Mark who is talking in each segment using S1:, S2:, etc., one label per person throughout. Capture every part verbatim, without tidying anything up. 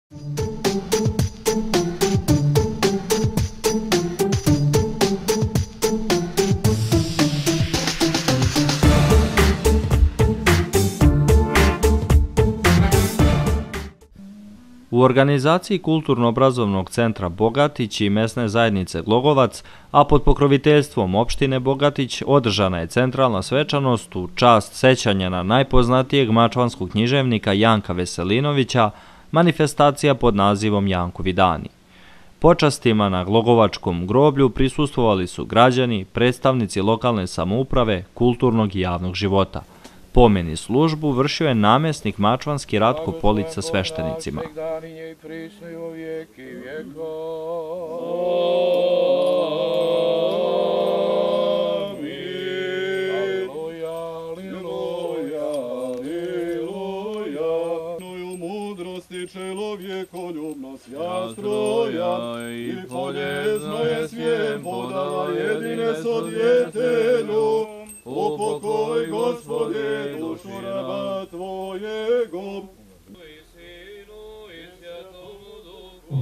S1: U organizaciji Kulturno-obrazovnog centra Bogatić i mesne zajednice Glogovac, a pod pokroviteljstvom opštine Bogatić, održana je centralna svečanost u čast sećanja na najpoznatijeg mačvanskog književnika Janka Veselinovića, manifestacija pod nazivom Jankovi dani. Počastima na Glogovačkom groblju prisustvovali su građani, predstavnici lokalne samouprave, kulturnog i javnog života. Pomen i službu vršio je namjesnik mačvanski Ratko Polić sa sveštenicima.
S2: Čelovjekoljubnost jastroja i poljezno je svijem podala jedine sodjetelju. Upokoj, Gospodje, dušu raba Tvojego. I Sinu, i Svjatomu Duhu,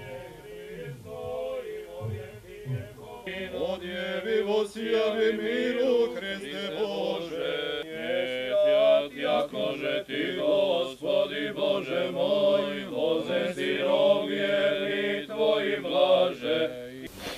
S2: odjevivo sijavi miru, Hriste Bože. Svijat jakože Ti, Gospodi Bože moj, voze si rog vjerni Tvoji blaže.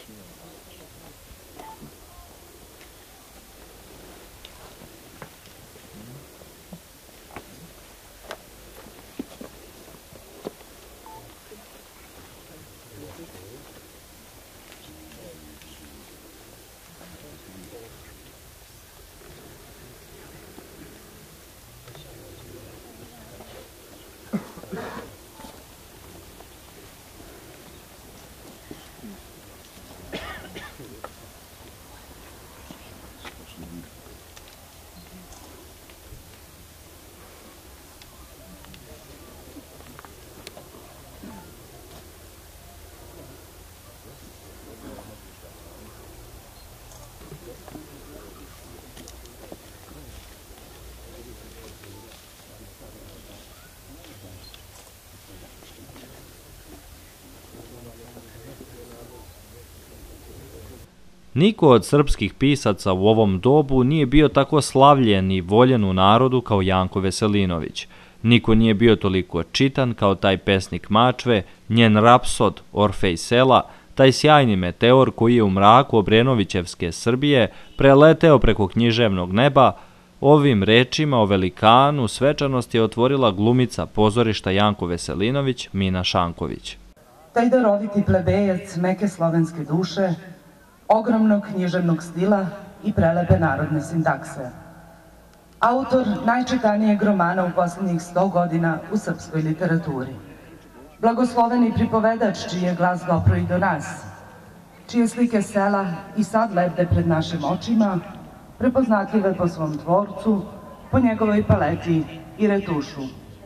S1: Niko od srpskih pisaca u ovom dobu nije bio tako slavljen i voljen u narodu kao Janko Veselinović. Niko nije bio toliko čitan kao taj pesnik Mačve, njen rapsod Orfej sela, taj sjajni meteor koji je u mraku Obrenovićevske Srbije preleteo preko književnog neba. Ovim rečima o velikanu svečanost je otvorila glumica pozorišta Janko Veselinović, Mina Šanković.
S3: Taj daroviti plebejac meke slovenske duše, ogromnog književnog stila i prelepe narodne sintakse. Autor najčitanijeg romana u posljednjih sto godina u srpskoj literaturi. Blagosloveni pripovedač čiji je glas dopro i do nas, čije slike sela i sad lebde pred našim očima, prepoznatljive po svom tvorcu, po njegovoj paleti i retušu.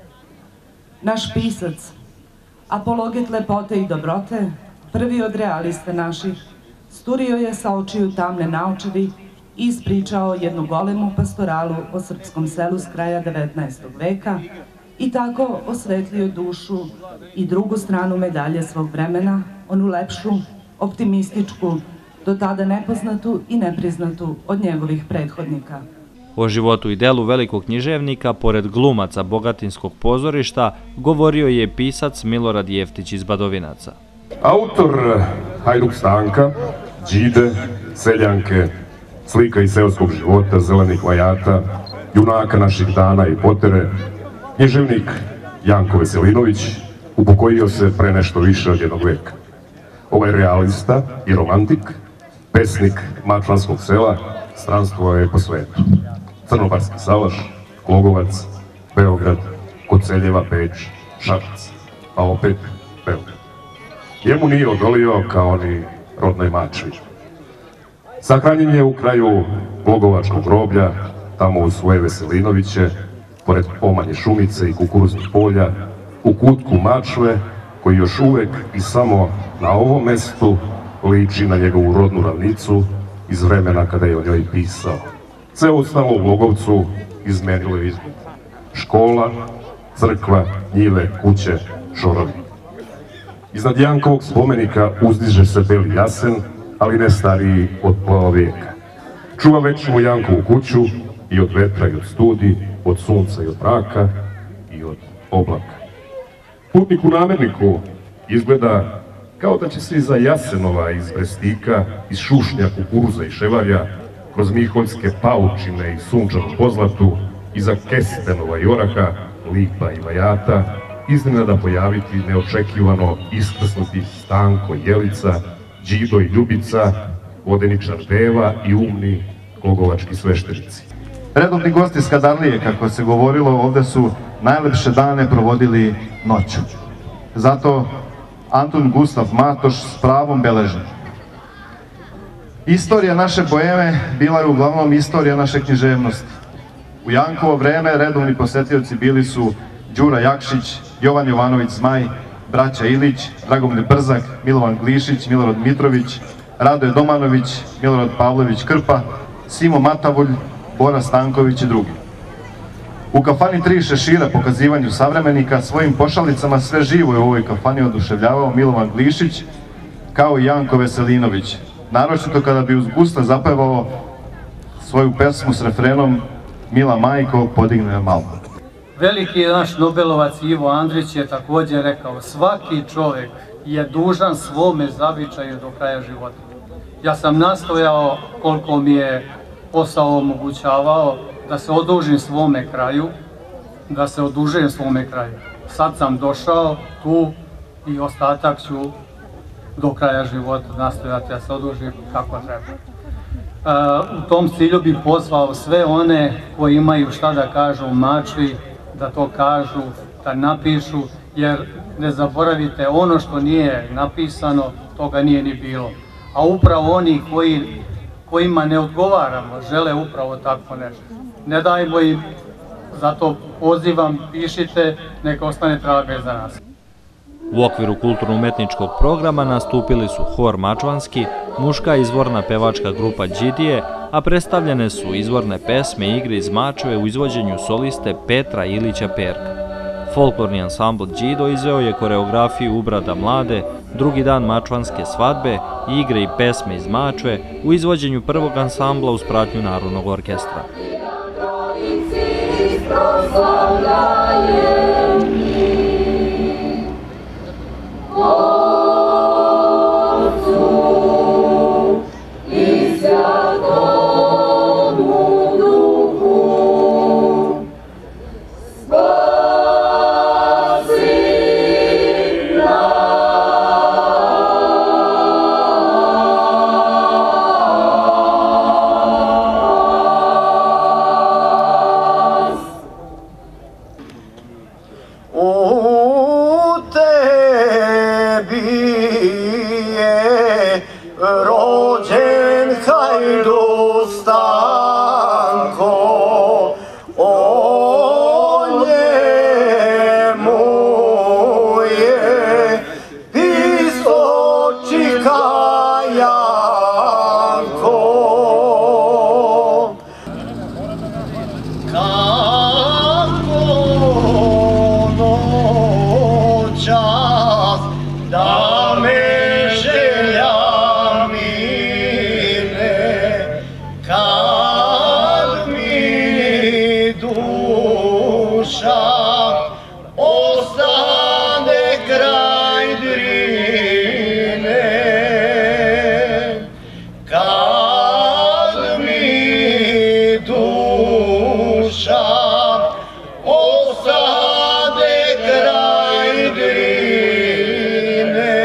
S3: Naš pisac, apologet lepote i dobrote, prvi od realista naših, sturio je sa očiju tamne naočari i ispričao jednu golemu pastoralu o srpskom selu s kraja devetnaestog veka i tako osvetlio dušu i drugu stranu medalje svog vremena, onu lepšu, optimističku, do tada nepoznatu i nepriznatu od njegovih prethodnika.
S1: O životu i delu velikog književnika, pored glumaca Bogatinskog pozorišta, govorio je pisac Milorad Jeftić iz Badovinaca.
S4: Autor Hajduk Stanka, Đide, Seljanke, slika iz seoskog života, zelenih vajata, junaka naših dana i potere, književnik Janko Veselinović, upokojio se pre nešto više od jednog veka. Ovaj realista i romantik, pesnik mačvanskog sela, stranstvo je po svetu. Crnobarski Salaš, Glogovac, Beograd, Koceljeva, Beč, Šabac, pa opet Beograd. Jemu nije odolio kao ni rodnoj Mačvi. Sahranjen je u kraju Glogovačkog groblja, tamo u svoje Veselinoviće, pored pomanje šumice i kukuruznih polja, u kutku Mačve, koji još uvek i samo na ovom mestu liči na njegovu rodnu ravnicu iz vremena kada je o njoj pisao. Sve ostalo u Glogovcu izmenilo je izgled. Škola, crkva, njive, kuće, šorovi. Iznad Jankovog spomenika uzdiže se beli jasen, ali ne stariji od pola vijeka. Čuva večnu Jankovu kuću i od vetra i od studi, od sunca i od mraka i od oblaka. Putnik u namerniku izgleda kao da će se iza jasenova, iz brestika, iz šušnja, kukuruza i ševalja, kroz miholjske paučine i sunčanu pozlatu, iza kestenova i oraha, lipa i vajata, iznenada pojaviti neočekivano iskrsnuti Stanko i Jelica, Đido i Ljubica, vodeničar Deva i umni glogovački sveštenici.
S5: Redovni gosti iz Skadarlije, kako se govorilo, ovde su najlepše dane provodili noću. Zato Antun Gustav Matoš s pravom beleži: istorija naše Bojeme bila je uglavnom istorija naše književnosti. U Jankovo vreme redovni posetioci bili su Đura Jakšić, Jovan Jovanović Zmaj, braća Ilić, Dragomir Brzak, Milovan Glišić, Milorad Mitrović, Radoje Domanović, Milorad Pavlović Krpa, Simo Matavulj, Bora Stanković i drugi. U kafani Tri šešira, pokazivanju savremenika, svojim pošalicama sve živo je u ovoj kafani oduševljavao Milovan Glišić, kao i Janko Veselinović, naročito kada bi uz gusle zapevao svoju pesmu s refrenom Mila majko, podigne malo.
S6: Veliki naš Nobelovac Ivo Andrić je također rekao: svaki čovjek je dužan svome zavičaju do kraja života. Ja sam nastojao, koliko mi je posao omogućavao, da se odužim svome kraju, da se odužujem svome kraju. Sad sam došao tu i ostatak ću do kraja života nastojati da se odužim kako treba. U tom cilju bih pozvao sve one koji imaju šta da kažu u Mačvi, da to kažu, da napišu, jer ne zaboravite, ono što nije napisano, toga nije ni bilo. A upravo oni koji, kojima ne odgovaramo, žele upravo tako nešto. Ne dajmo im, zato pozivam, pišite, neka ostane traga za nas.
S1: U okviru kulturno-umetničkog programa nastupili su hor Mačvanski, muška izvorna pevačka grupa Đidije, a predstavljene su izvorne pesme i igre iz Mačve u izvođenju soliste Petra Ilića Perka. Folklorni ansambl Đido izveo je koreografiju Ubrada mlade, drugi dan Mačvanske svadbe, igre i pesme iz Mačve u izvođenju prvog ansambla uz pratnju Narodnog orkestra.
S2: Osade kraj Drine.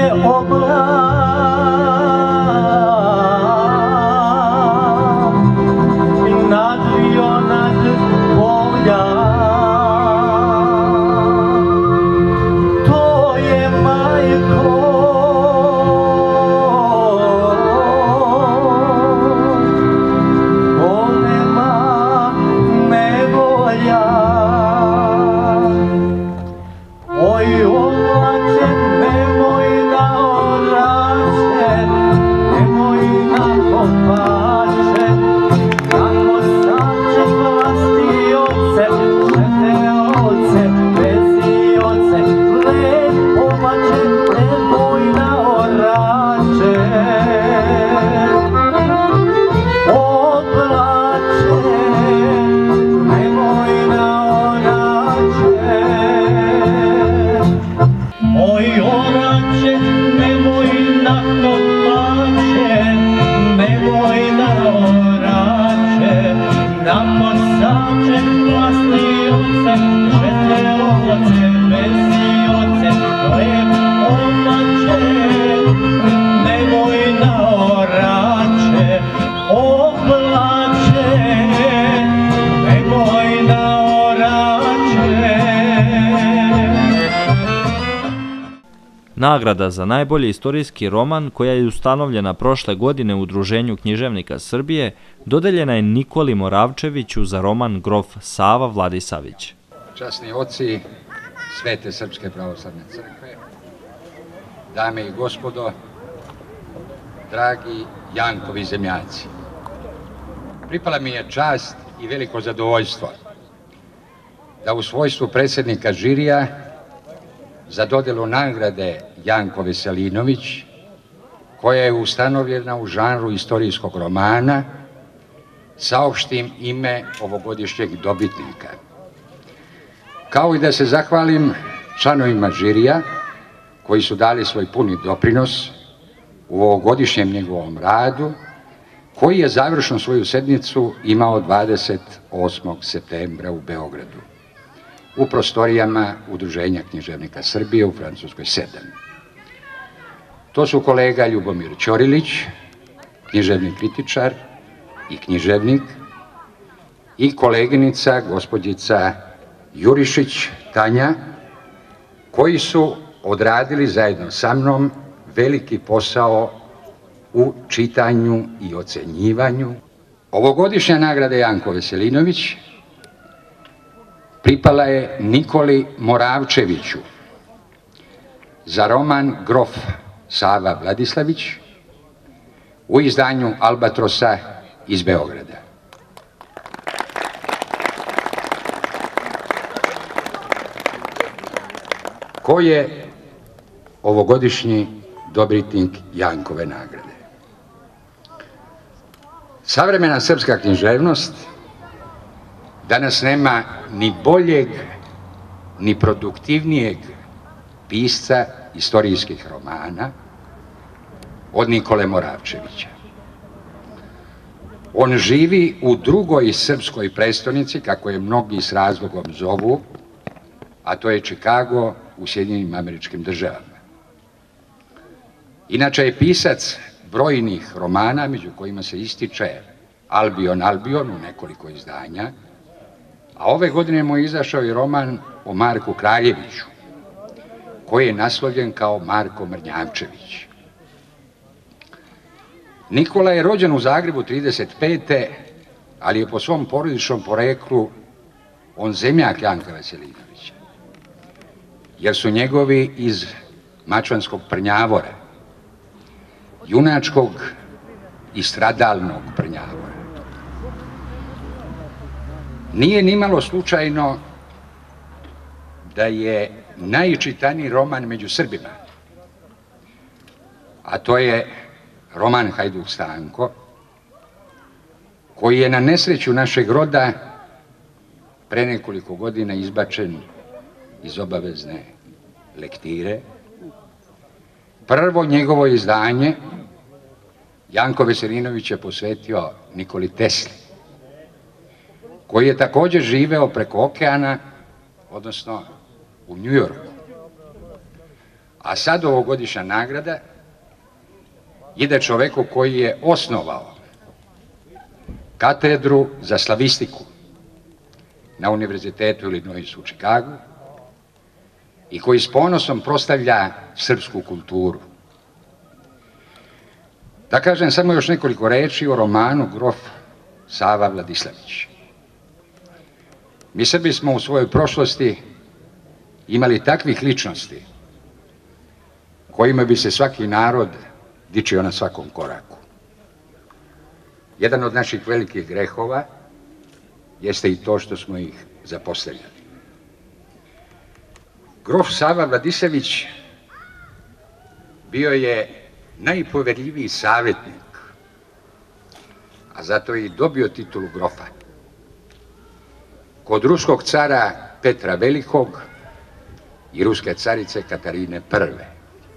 S1: Nagrada za najbolji istorijski roman, koja je ustanovljena prošle godine u Udruženju književnika Srbije, dodeljena je Nikoli Moravčeviću za roman Grof Sava Vladisavić.
S7: Časni oci Svete Srpske pravoslavne crkve, dame i gospodo, dragi Jankovi zemljaci, pripala mi je čast i veliko zadovoljstvo da u svojstvu predsjednika žirija za dodelu nagrade Janko Veselinović, koja je ustanovljena u žanru istorijskog romana, saopštim ime ovogodišnjeg dobitnika. Kao i da se zahvalim članovima žirija koji su dali svoj puni doprinos u ovogodišnjem njegovom radu, koji je završnu svoju sednicu imao dvadeset osmog septembra u Beogradu, u prostorijama Udruženja književnika Srbije u Francuskoj sedam. To su kolega Ljubomir Ćorilić, književni kritičar i književnik, i koleginica gospođica Jurišić Tanja, koji su odradili zajedno sa mnom veliki posao u čitanju i ocenjivanju. Ovogodišnja nagrada Janko Veselinović pripala je Nikoli Moravčeviću za roman Grof Sava Vladisavić u izdanju Albatrosa iz Beograda. Ko je ovogodišnji dobitnik Jankove nagrade? Savremena srpska književnost danas nema ni boljeg, ni produktivnijeg pisca istorijskih romana od Nikole Moravčevića. On živi u drugoj srpskoj prestonici, kako je mnogi s razlogom zovu, a to je Čikago u Sjedinjenim Američkim Državama. Inače je pisac brojnih romana, među kojima se ističe Albion, Albion u nekoliko izdanja, a ove godine mu je izašao i roman o Marku Kraljeviću, koji je naslovljen kao Marko Mrnjavčević. Nikola je rođen u Zagrebu trideset pete ali je po svom porodičnom poreklu on zemljak Janka Veselinovića, jer su njegovi iz Mačvanskog Prnjavora, junačkog i stradalnog Prnjavora. Nije nimalo slučajno da je najčitaniji roman među Srbima, a to je roman Hajduk Stanko, koji je na nesreću našeg roda pre nekoliko godina izbačen iz obavezne lektire. Prvo njegovo izdanje Janko Veselinović je posvetio Nikoli Tesli, koji je također živeo preko okeana, odnosno u Njujorku. A sad ovogodišnja nagrada ide čoveku koji je osnovao katedru za slavistiku na Univerzitetu Illinoisu u Čikagu i koji s ponosom proslavlja srpsku kulturu. Da kažem samo još nekoliko reči o romanu Grof Sava Vladislavić. Mi Srbi smo u svojoj prošlosti imali takvih ličnosti kojima bi se svaki narod dičio na svakom koraku. Jedan od naših velikih grehova jeste i to što smo ih zapostavljali. Grof Sava Vladislavić bio je najpoverljiviji savjetnik, a zato je i dobio titulu grofa, kod ruskog cara Petra Velikog i ruske carice Katarine Prve.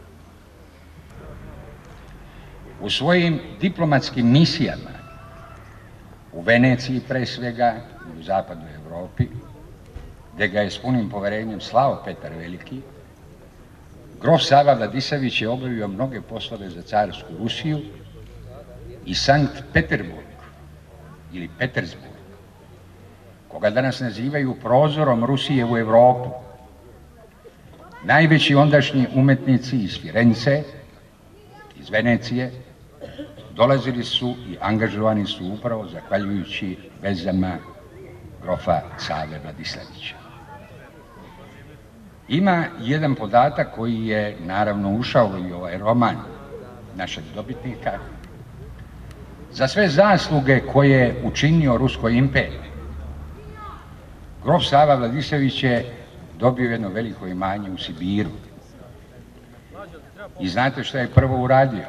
S7: U svojim diplomatskim misijama u Veneciji pre svega i u zapadnoj Evropi, gde ga je s punim poverenjem slao Petar Veliki, grof Sava Vladislavić je obavio mnoge poslove za carsku Rusiju i Sankt Peterburg ili Petersburg, koga danas nazivaju prozorom Rusije u Evropu. Najveći ondašnji umetnici iz Firence, iz Venecije, dolazili su i angažovani su upravo zahvaljujući vezama grofa Save Vladislavića. Ima jedan podatak koji je naravno ušao i ovaj roman našeg dobitnika. Za sve zasluge koje je učinio Ruskoj imperiji, grof Sava Vladislavić je dobio jedno veliko imanje u Sibiru. I znate što je prvo uradio?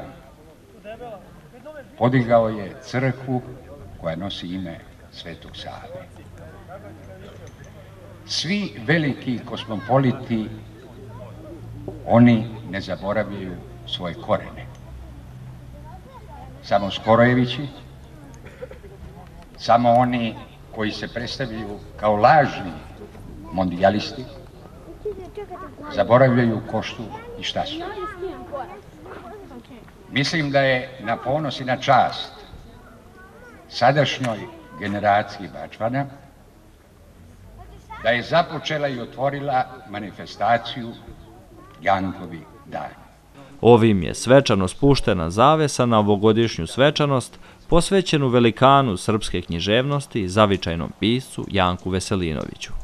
S7: Podigao je crkvu koja nosi ime Svetog Save. Svi veliki kosmopoliti, oni ne zaboravljaju svoje korene. Samo Skorojevići, samo oni koji se predstavljaju kao lažni mondijalisti, zaboravljaju ko su i šta su. Mislim da je na ponos i na čast sadašnjoj generaciji Bačvana da je započela i otvorila manifestaciju Jankovi dani.
S1: Ovim je svečano spuštena zavesa na ovogodišnju svečanost posvećenu velikanu srpske književnosti, zavičajnom piscu Janku Veselinoviću.